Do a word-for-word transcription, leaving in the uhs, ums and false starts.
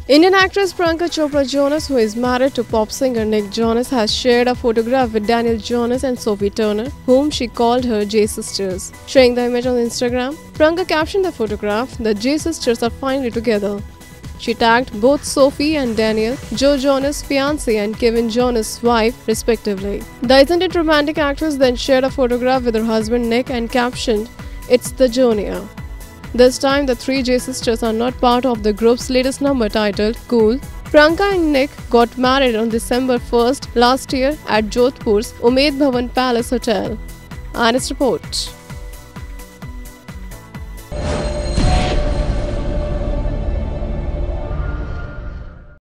Indian actress Priyanka Chopra Jonas, who is married to pop singer Nick Jonas, has shared a photograph with Danielle Jonas and Sophie Turner, whom she called her J sisters. Sharing the image on Instagram, Priyanka captioned the photograph, "The J sisters are finally together." She tagged both Sophie and Danielle, Joe Jonas' fiancé and Kevin Jonas' wife, respectively. The Isn't It Romantic actress then shared a photograph with her husband Nick and captioned, "It's the Jonia." This time, the three J sisters are not part of the group's latest number titled Cool. Priyanka and Nick got married on December first last year at Jodhpur's Umaid Bhawan Palace Hotel. Honest report.